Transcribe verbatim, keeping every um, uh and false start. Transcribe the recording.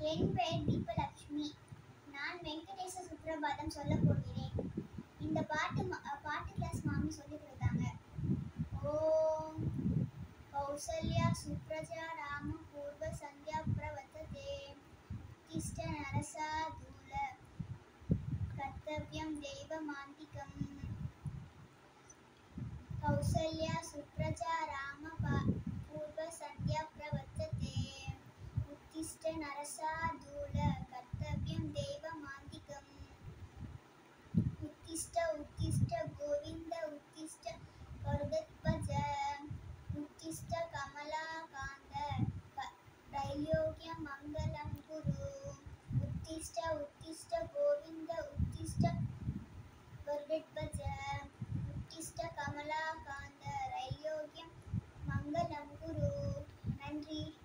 என் பெயர் deepalakshmi. நான் வெங்கடேச சுப்ரபாதம் சொல்ல போகிறேன். இந்த பாட்டு பாட்டு கிளாஸ் மாமி சொல்லி கொடுத்தாங்க. ஓம் கௌசல்யா சுப்ரஜா ராம பூர்வ சந்தியா பிரவர்த்ததே உத்திஷ்ட நரசாதூல கர்த்தவ்யம் தெய்வமாந்திகம். கௌசல்யா சுப்ரஜா ராம பூர்வ சந்தியா பிரவர்த்ததே உத்திஷ்ட நரசாதூல கர்த்தவ்யம் தெய்வமாந்திகம். உத்திஷ்ட உத்திஷ்ட கோவிந்த உத்திஷ்ட கருடத்வஜ உத்திஷ்ட கமலாகாந்த தைலோக்ய மங்களம் குரு. உத்திஷ்ட உத்திஷ்ட கோவிந்த உத்திஷ்ட கருடத்வஜ உத்திஷ்ட கமலாகாந்த தைலோக்ய மங்களம் குரு. நன்றி.